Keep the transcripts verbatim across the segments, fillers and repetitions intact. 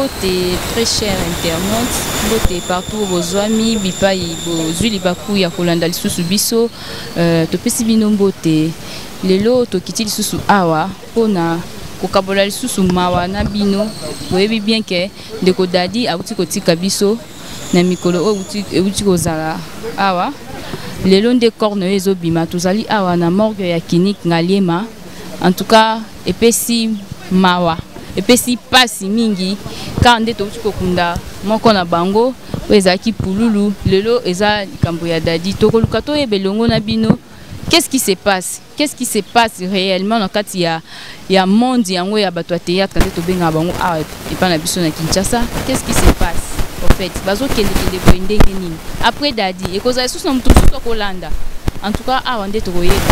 Mbote, très cher internaute, Mbote partout vos amis, bipai, vos ulibaku ya kolanda lisusu biso, topesi bino Mbote, lelo tokiti lisusu awa, pona kokabola lisusu mawa na bino, boyebi bien ke ndeko dadi abuti kotika biso, na mikolo o uti kozala awa, lelo nde corne ezo bima, tozali awa na morgue ya clinique Ngaliema, en tout cas, epesi mawa. Et puis si passe mingi quand nde to kunda moko na bango ezaki pululu lelo eza kambo ya dadi to koluka to ebelongo na bino. Qu'est-ce qui se passe? Qu'est-ce qui se passe réellement dans kati ya ya monde yango ya bato théâtre quand to benga bango a et pas na biso na Kinshasa? Qu'est-ce qui se passe en fait? Bazo kende kende boende nini après dadi et koza sous na mutu sous kolanda en tout cas a wande to koyeba.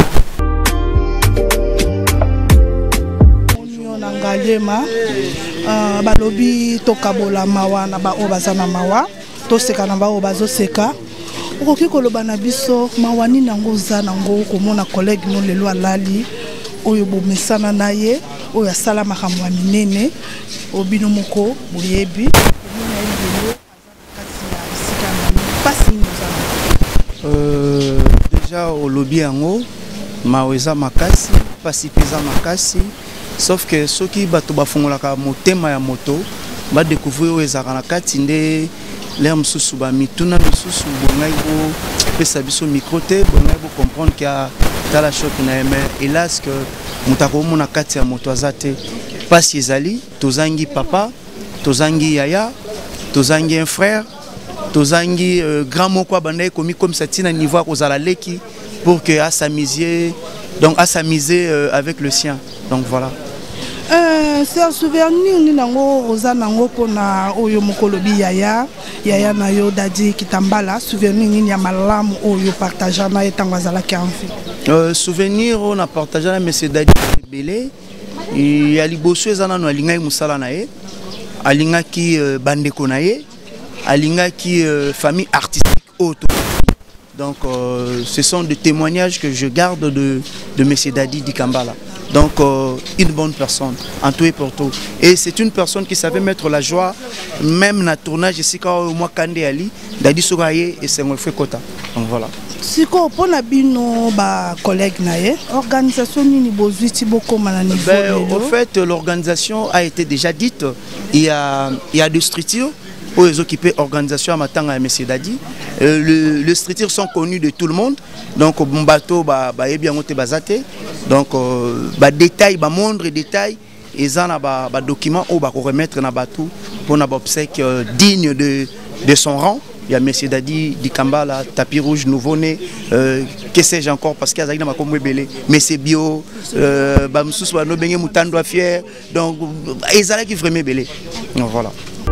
Ngaliema uh, balobi tokabola mawa na ba obazana mawa to seka na ba obazo seka okoki koloba na biso mawa ni nango za nango komona collègue no lelo alali oyo bomesana na ye oyo asala makambo ya minene obino moko boyebi euh déjà au lobby yango maweza makasi pasi peza makasi. Sauf que ceux qui battent bafongolaka motema ya moto ba découvrir ezaka na kati nde l'air mususu ba mituna mususu bongai bo pesa biso micro te bongai bo comprendre qu'il y a la choc na mais hélas que mutako mona kati ya moto azate pas ezali tozangi papa tozangi yaya tozangi un frère tozangi euh, grand moko bandai komi comme ça tina niveau kozala leki pour que à s'amuser donc à s'amuser euh, avec le sien. Donc voilà. Euh, c'est un souvenir ni nango oza nango pona oyo mokolobi yaya yaya na yo dadi kitambala souvenir ni ya malamu oyo partager na etango azala ki envie. Euh souvenir on a partagé na monsieur dadi belé et ya liboso ezana no alinga musala na ye alinga ki euh, bandeko na ye alinga ki euh, famille artistique auto. Donc euh, ce sont des témoignages que je garde de de monsieur Dadi Dikambala. Donc euh, une bonne personne en tout et pour tout. Et c'est une personne qui savait mettre la joie même na tournage ici quand moi Kande Ali Dadi Sogaye et c'est moi fait Kota. Donc voilà. Siko pona bino ba collègue nae organisation ni bozuiti boko mana niveau. En fait l'organisation a été déjà dite. Il y a il y a deux structures pour les occuper organisation à Matanga et monsieur Dadi. Euh, le, les structures sont connues de tout le monde. Donc bon bateau ba ba bien monté bazate. Donc euh, ba détail ba moindre détail et ça na ba ba document ou ba remettre na bateau pour na obsèque euh, digne de de son rang. Il y a monsieur Dadi Dikambala, tapis rouge nouveau-né, euh, que sais-je encore parce qu'il y a des comme belé, mais c'est bio, euh, bah monsieur soit no bengue mutando fier, donc ils allaient qui vraiment belé. Donc voilà.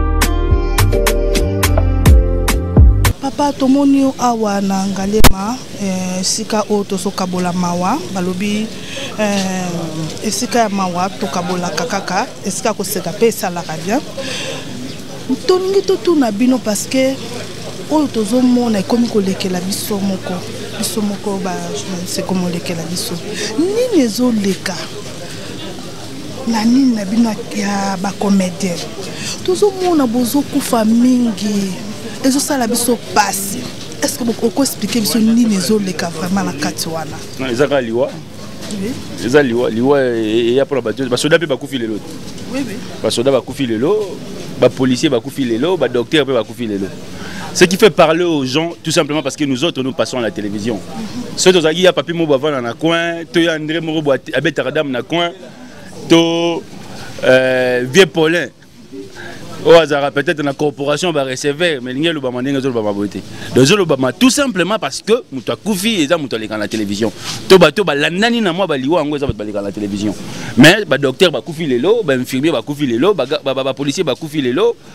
Papa tomoni awa na Ngaliema eh, sika o to sokabola mawa balobi eh, esika ya mawa tokabola kakaka esika ko seka pesa la bien. Toningi to tuna bino parce que oyo tozomona ekomi kolekela biso moko biso moko ba c'est comme kolekela biso nini ezoleka na nini na bino ya ba comédien tozomona bozokufa mingi ezosala biso pasi. Est-ce que vous pouvez expliquer biso nini ezoleka vraiment na kati wana? Non ezaka liwa oui ezaka liwa liwa et ya pour la bateau ba soda pe ba kufi lelo oui oui ba soda ba kufi lelo ba policier ba kufi lelo ba docteur pe ba kufi lelo. Ce qui fait parler aux gens, tout simplement parce que nous autres, nous passons à la télévision. Ceux qui ont dit, il y a Papi Mobavan dans le coin, il y a André Morobo à Betardam dans le coin, il y a Vieux Paulin. Au hasard, peut-être dans la corporation, on va recevoir, mais il y a le Bamandé, il y a le Bamabouté. Tout simplement parce que nous avons Koufi et nous avons dans la télévision. Tout le monde, la nani na moi, il y a dans la télévision. Mais le docteur va Koufi les lots, l'infirmier va Koufi les lots, le policier va Koufi les lots.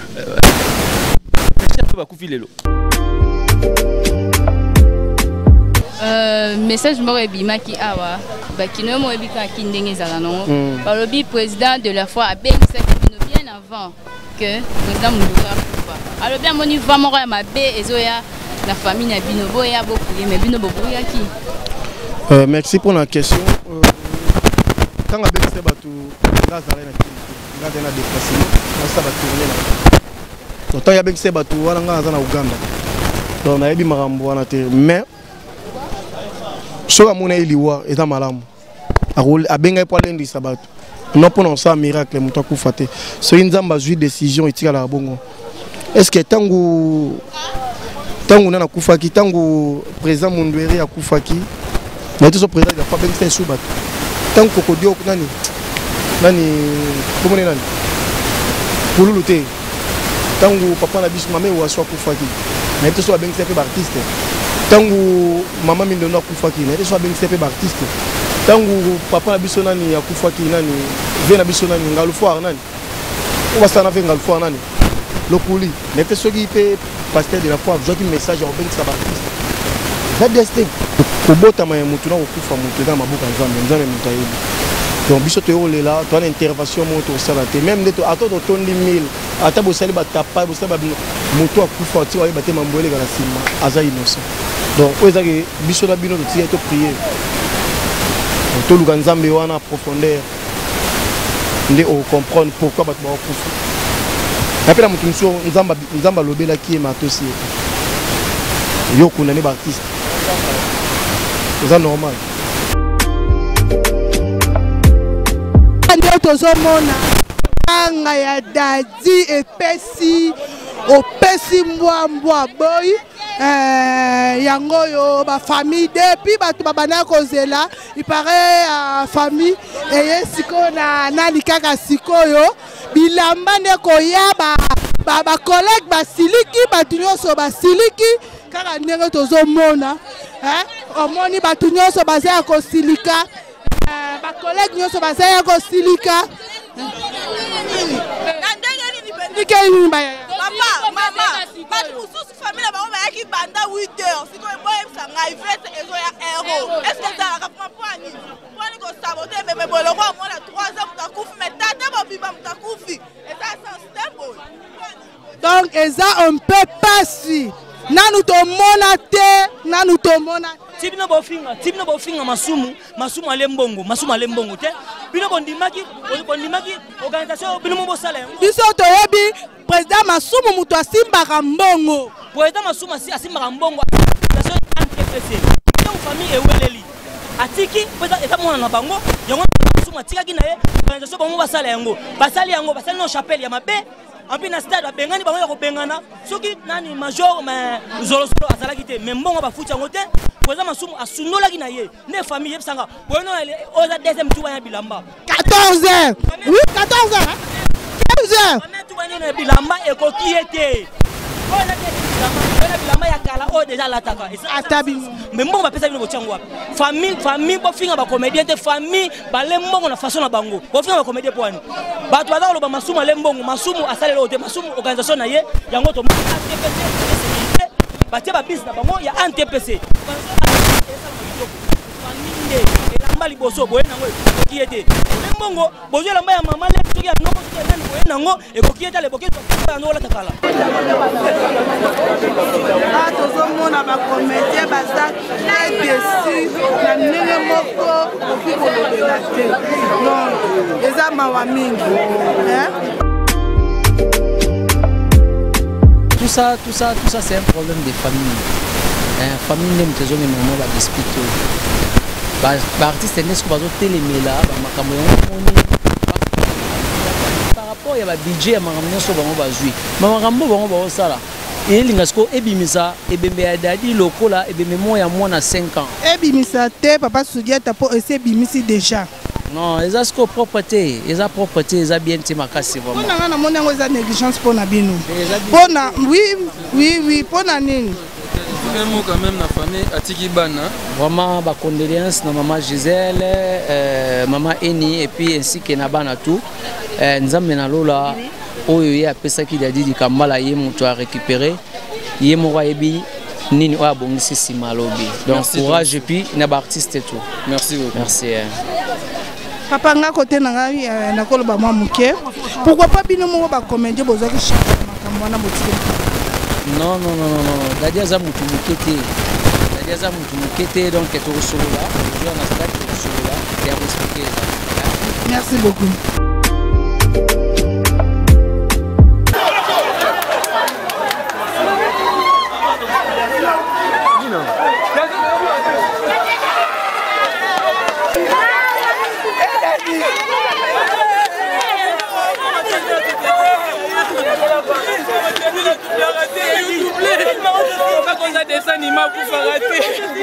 Euh, message moko ebimaki awa bakino mo ebika kindenge zala non balobi président de la fois abengisaki bino bien avant que président Mouloura kufa alobi amoni va moko ya mabe ezoya na famille na bino boya bokuye mais bino bokuyaki. Euh, merci pour la question. Euh, tanga ben c'est bato grâce à la grâce à la déplacement ça va tourner là donc tant ya ben c'est bato wana nga za na Uganda donc na yebi makambo wana te mais soka mona iliwa eta malamu a benga pour lundi sabato non pour non ça miracle muto kufa te so nzamba zui décision etika la bongo est-ce que tangu tangu nana kufaki tangu président Mundweri akufaki mais tout ce président il a pas benga c'est subato tangu kokodio nani nani comment nani kululu te tangu papa na biso mama wa so kufaki mais tout ça benga c'est artiste tangu mama Mindono akufaki mais tout ça benga c'est artiste tangu papa na biso nani akufaki nani vient na biso nani ngalufoire nani on va s'en faire ngalufoire nani lokuli mais tout ce qui peut pasteur de la foi j'ai un message au benga c'est artiste la destin kobota ma mutu na okufa mutu dans mabuka nzambe nzambe mutayebi donc biso to yole là to na intervention moto sala te même neto ato to tondi mille ata bo sali ba tapa bo sali ba mutu akufa ti wa ba te mambole kana sima aza innocent donc oza ke biso na bino to ti to prier to luka nzambe wana profondeur nde o comprendre pourquoi ba ba okufa apela mutu nso nzamba nzamba lobela ki e matosi yo kuna ne ba artiste c'est normal. Tozomona anga ya dadi epesi opesi mbwa mbwa boy euh yango yo ba famille depuis batu babana kozela il paraît à famille eye siko na nali kaka sikoyo bilamba ne koya ba ba, ba collègue ba siliki batu nyonso ba siliki kaka ndenge tozomona hein omoni batu nyonso baza ko silika ba collègue nyonso baza ko silika papa mama batu mususu famille bango bayaki banda huit heures siko eboyebisa ngai vete ezo ya héros est-ce que ezalaka mpwani mpwani kosabote meme boloko amona trois heures mutakufi me tata bobiba mutakufi eza sans tembo donc eza un peu pasi nanu tomona te nanu tomona tibino bofinga tibino bofinga masumu masumu ale mbongo masumu ale mbongo te bino bondimaki bondimaki organisation bino mo sala biso toyebi président masumu mutu asimbaka mbongo président masumu asimbaka mbongo organisation N T P C donc famille eweleli atiki pesa eta mona na bango yango masumu atikaki na ye organisation bango basala yango basali yango basali no chapelle ya mabe ampi na stade bengani bango ya kobengana soki nani major mais zolo zolo azalaki te mais mbongo bafuti yango te président masumu asunolaki na ye ne famille yebsanga bono oza deuxième tour ya bilamba quatorze heures oui quatorze heures quinze heures on est tout na bilamba ekoki ete ona te bilamba bilamba ya kala o déjà lataka atabi mais mbongo bapesa bino bochango wapi famille famille bofinga ba comédien te famille bale mbongo na façon na bango bofinga ba comédien poani bato baza koloba masumu ale mbongo masumu asalelo te masumu organisation na ye yango to batie ba bis na bango ya N T P C famille elamba liboso boye nango ekoki ete mbongo bozo elamba ya mama le soki ya noko soki ya nani boye nango ekoki ete le boki to ya nola takala ah tozomona ba comédien baza très déçu na ndenge moko ofi kolobela te non eza mawa mingi hein. Tout ça, tout ça, tout ça, c'est un problème de famille. Hein, famille n'aime pas les moments de dispute. Bah, artiste n'est-ce que pas télémé là, bah, par rapport à la budget, à ma ramener sur le bazui. Ma rambo, on va ça là. Et l'ingasco, et bimisa, et bébé dadi locaux là, et bébé moi à moins à cinq ans. Et bimisa te, papa Soudia t'as pas essayé bimisi déjà. Non, les asco propreté, les a propreté, les a bien timakasi vraiment. On a mon ango za négligence pour nabino. Pour na, oui, oui, oui, pour na nini. Vraiment quand même la famille atiki bana. Vraiment ba condoléances na maman Gisèle, euh, maman Eni et puis ainsi que na bana tout. Euh, nzambe na lola oyo ya pesa ki dadi di kambala ye mutu a récupérer. Ye mo yebi nini oya bongisi simalobi. Donc merci courage et puis na ba artiste et tout. Merci beaucoup. Merci. Hein. Papa nga côté na ngai na koloba mwa muke. Pourquoi pas bino mo ba comédien bozaki chaka makambo na botike. Non non non non non. Dadia za mutu mukete. Dadia za mutu mukete donc eto solo là. Je na stade solo là. Et à expliquer ça. Merci beaucoup. On a des animaux pour faire rater.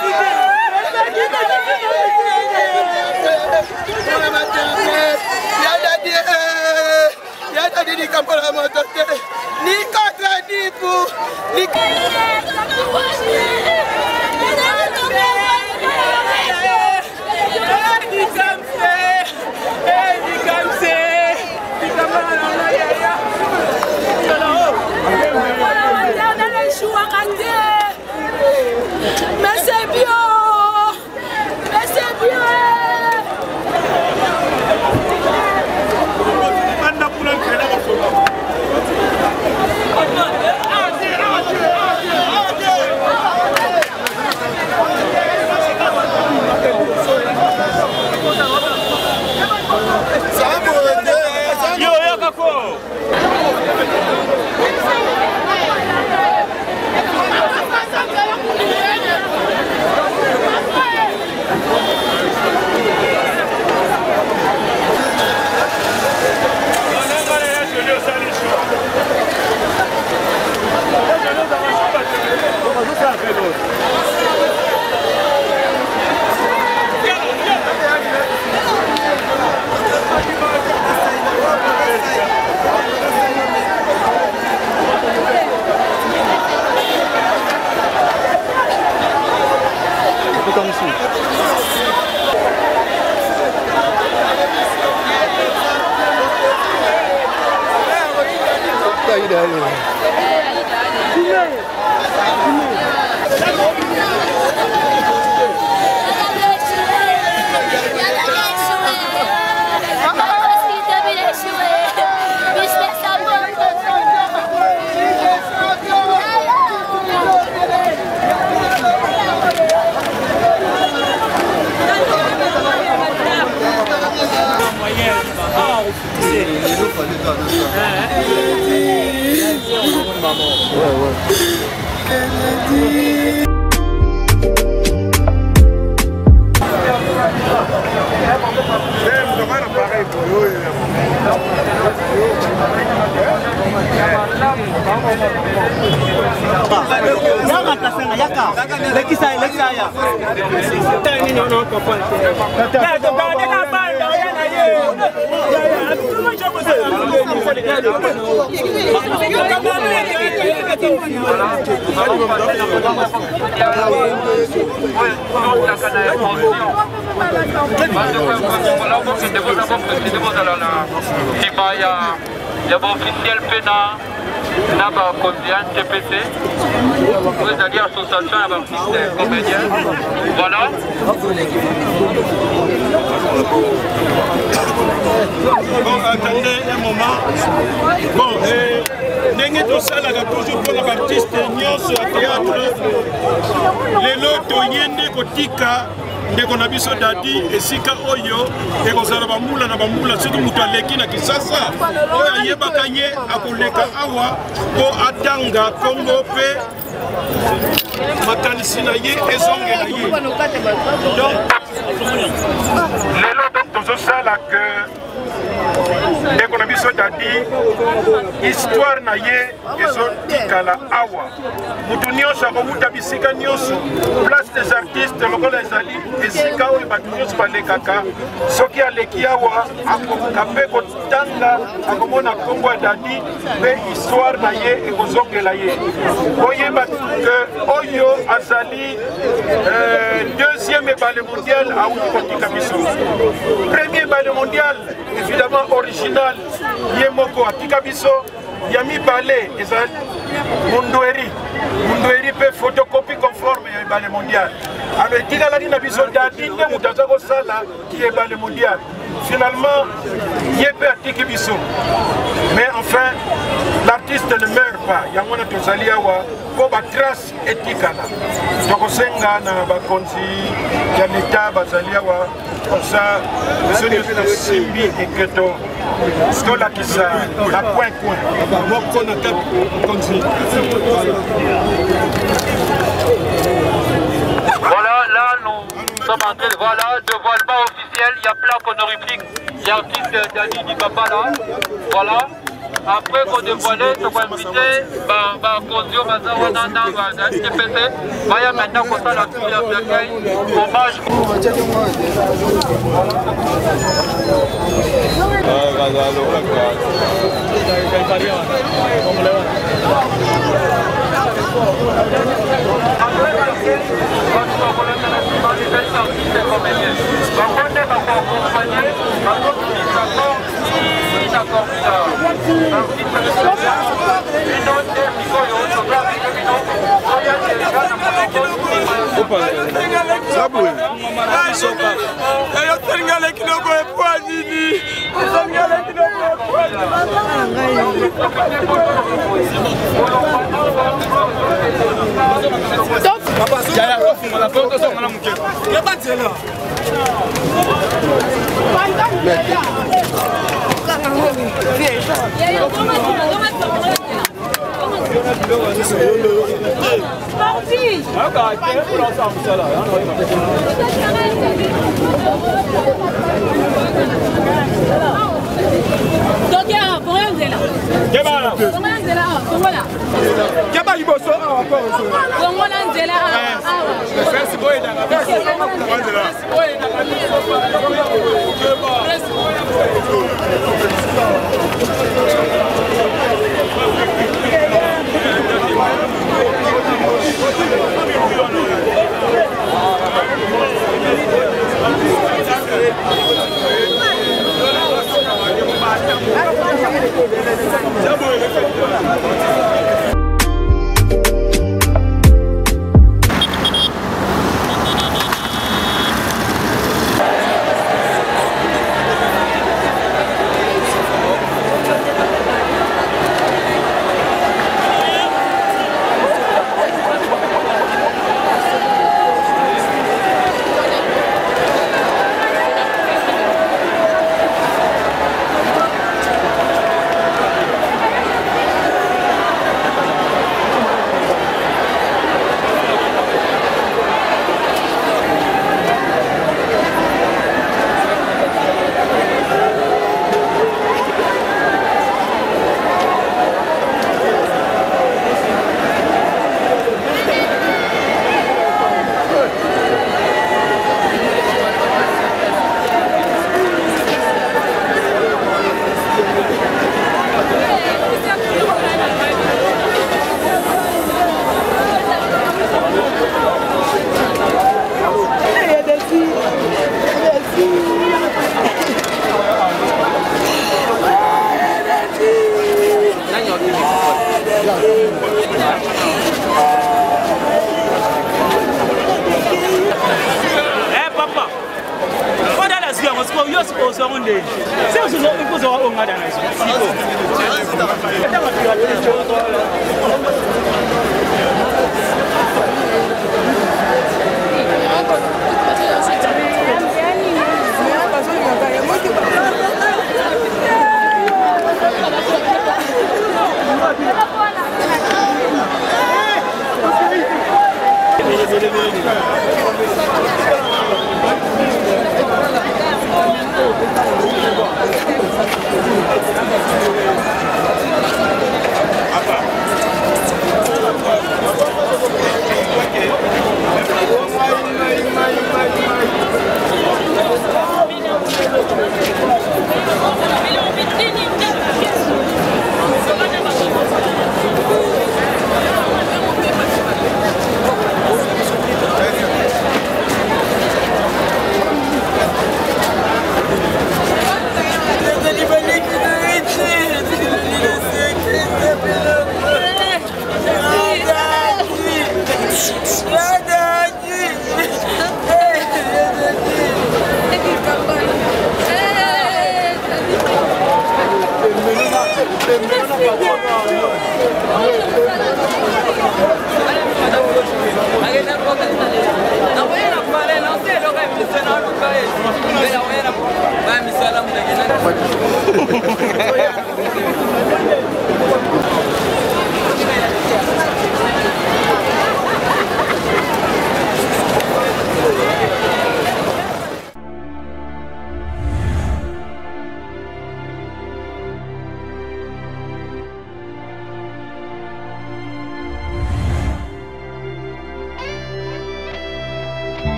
Mais c'est bien, mais c'est bien. Yo, yo, kako. Il y a officiel P N A, n'a pas combien T P C, vous allez association à l'artiste comédien. Voilà. Bon, attendez un moment. Bon, euh, ndenge tosalaka toujours mpona baartiste nyonso ya théâtre lelo toyende kotika ndeko na biso dadi esika oyo ekozala bambula na bambula soki moto aleki na kisasa oyo ayebaka ye akoleka awa mpo atanga kombo mpe makanisi na ye ezongela ye lelo tozosala ke ndeko na biso dadi histoire na ye ezotikala awa mutu nyonso akowuta bisika nyonso place des artistes lokola ezali esika oyo bato nyonso balekaka soki aleki awa akoka mpe kotanga akomona nkombo ya dadi mpe histoire na ye ekozongela ye oyeba ke oyo azali deuxième ebale mondial awuti kotika biso premier ebale mondial évidemment original ye moko atika biso ya mibale ezali mundueri mundueri mpe photocopie conforme ya ebale mondial alors etikalaki na biso dadi nde moto aza kosala ebale mondial finalement ye mpe atiki biso mais enfin l'artiste ne meurt pas yango wana tozali awa mpo batrace etikala tokosenga na bakonzi ya leta bazali awa Comme ça, ce n'est pas simbi et que ton stola qui ça, la point point. Voilà, là nous sommes en train de voir là, dévoilement officiel, il y a plaque honorifique, il y a l'artiste Dani du papa là, voilà. Après qu'on dévoile, on va inviter, bah, Kondio Mazawana Nanga, T P C, Vaya maintenant qu'on a la filière d'accueil, hommage. No voy a la pared, no sé lo que Saya